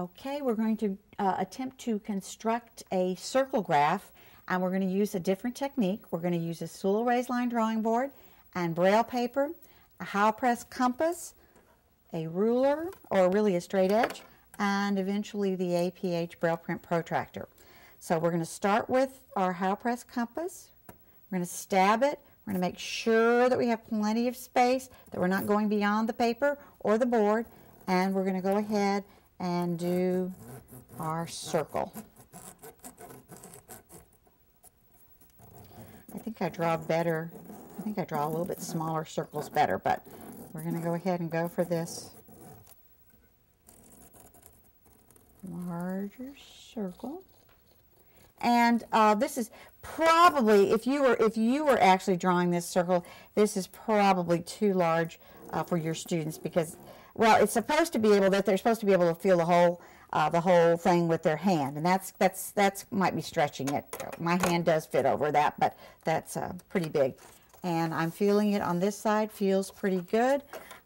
Okay, we're going to attempt to construct a circle graph, and we're going to use a different technique. We're going to use a Sewell raised line drawing board and braille paper, a Howell press compass, a ruler, or really a straight edge, and eventually the APH braille print protractor. So we're going to start with our Howell press compass. We're going to stab it. We're going to make sure that we have plenty of space, that we're not going beyond the paper or the board, and we're going to go ahead and do our circle. I think I draw better. I think I draw a little bit smaller circles better, but we're going to go ahead and go for this larger circle. And this is probably, if you were actually drawing this circle, this is probably too large for your students, because, well, it's supposed to be able, that they're supposed to be able to feel the whole thing with their hand, and that's might be stretching it. My hand does fit over that, but that's pretty big. And I'm feeling it on this side, feels pretty good.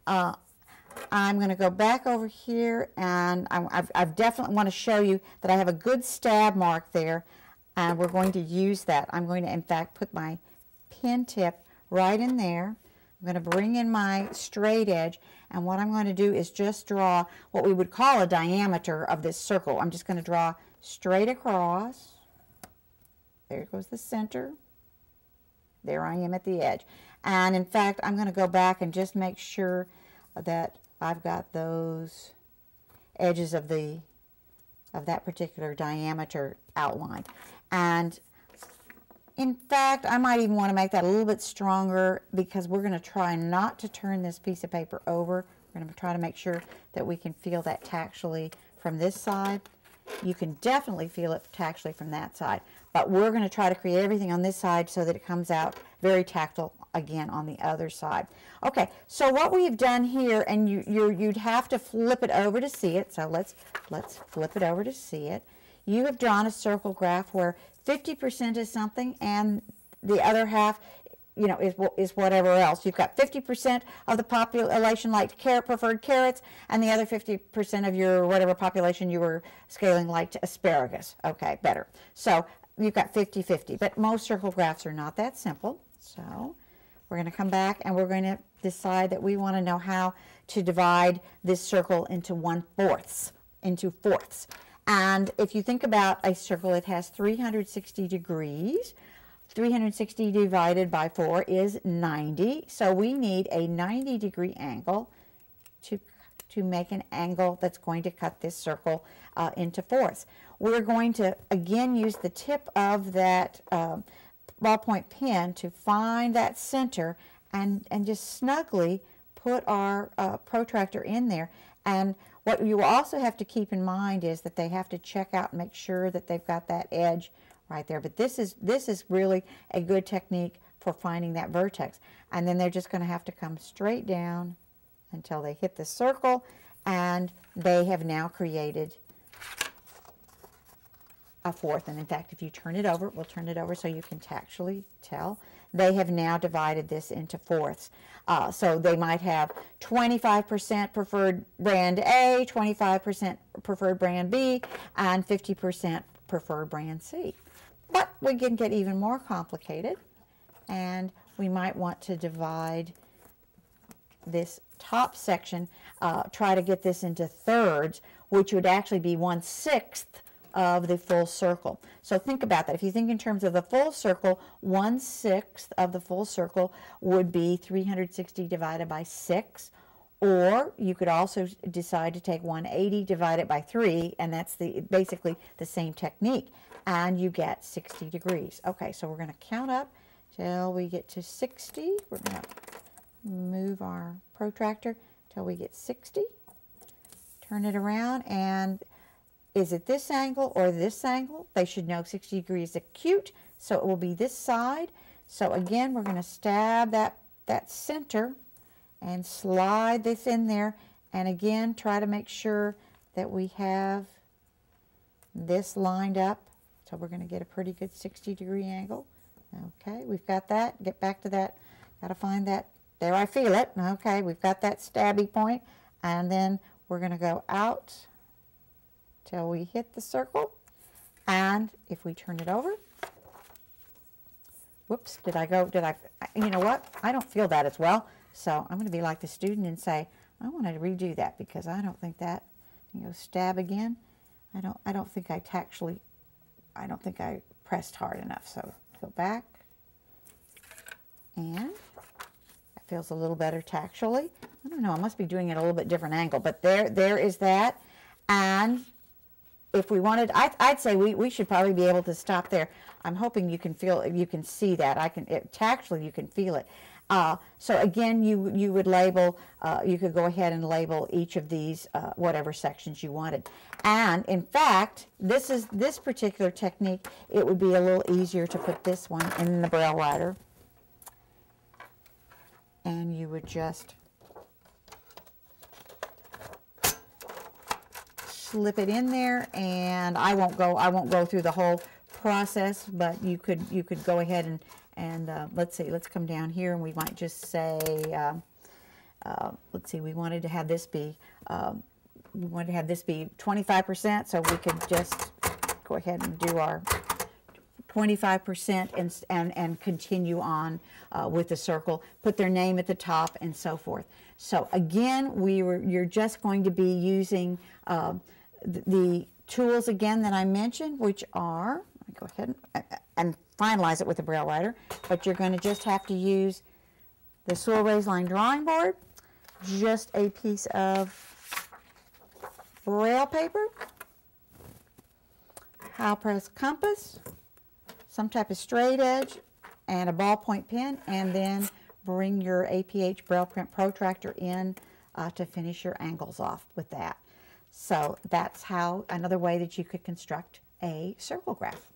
I'm going to go back over here, and I definitely want to show you that I have a good stab mark there, and we're going to use that. I'm going to, in fact, put my pen tip right in there. I'm going to bring in my straight edge, and what I'm going to do is just draw what we would call a diameter of this circle. I'm just going to draw straight across. There goes the center. There I am at the edge. And in fact, I'm going to go back and just make sure that I've got those edges of that particular diameter outlined. And in fact, I might even want to make that a little bit stronger, because we're going to try not to turn this piece of paper over. We're going to try to make sure that we can feel that tactilely from this side. You can definitely feel it tactilely from that side, but we're going to try to create everything on this side so that it comes out very tactile again on the other side. Okay, so what we've done here, and you'd have to flip it over to see it, so let's flip it over to see it. You have drawn a circle graph where 50% is something and the other half, you know, is whatever else. You've got 50% of the population liked preferred carrots, and the other 50% of your whatever population you were scaling liked asparagus. Okay, better. So you've got 50-50, but most circle graphs are not that simple. So we're going to come back and we're going to decide that we want to know how to divide this circle into fourths. And if you think about a circle, it has 360 degrees. 360 divided by 4 is 90. So we need a 90-degree angle to make an angle that's going to cut this circle into fourths. We're going to, again, use the tip of that ballpoint pen to find that center and just snugly put our protractor in there. And what you also have to keep in mind is that they have to check out and make sure that they've got that edge right there. But this is really a good technique for finding that vertex. And then they're just going to have to come straight down until they hit the circle, and they have now created a fourth. And in fact, if you turn it over, we'll turn it over so you can actually tell, they have now divided this into fourths. So they might have 25% preferred brand A, 25% preferred brand B, and 50% preferred brand C. But we can get even more complicated, and we might want to divide this top section, try to get this into thirds, which would actually be 1/6 of the full circle. So think about that. If you think in terms of the full circle, 1/6 of the full circle would be 360 divided by 6. Or you could also decide to take 180 divided by 3, and that's basically the same technique, and you get 60 degrees. Okay, so we're going to count up till we get to 60. We're going to move our protractor till we get 60. Turn it around, and is it this angle or this angle? They should know 60 degrees is acute, so it will be this side. So again, we're going to stab that center and slide this in there, and again try to make sure that we have this lined up. So we're going to get a pretty good 60-degree angle. Okay, we've got that. Get back to that. Got to find that. There, I feel it. Okay, we've got that stabby point, and then we're going to go out till we hit the circle. And if we turn it over, whoops, you know what? I don't feel that as well. So I'm going to be like the student and say, I want to redo that because I don't think that, stab again. I don't think I pressed hard enough. So go back. And it feels a little better tactually. I don't know, I must be doing it a little bit different angle, but there is that. And if we wanted, I'd say we should probably be able to stop there. I'm hoping you can see that. Tactually you can feel it. So again, you would label, you could go ahead and label each of these, whatever sections you wanted. And in fact, this particular technique, it would be a little easier to put this one in the Braille writer. And you would just slip it in there, and I won't go through the whole process, but you could go ahead and let's come down here, and we might just say let's see, we wanted to have this be 25%, so we could just go ahead and do our 25% and continue on with the circle, put their name at the top and so forth. So again, you're just going to be using the tools again that I mentioned, which are, let me go ahead and finalize it with the Braille writer, but you're going to just have to use the Sewell raised line drawing board, just a piece of Braille paper, high-press compass, some type of straight edge, and a ballpoint pen, and then bring your APH Braille Print protractor in to finish your angles off with that. So that's another way that you could construct a circle graph.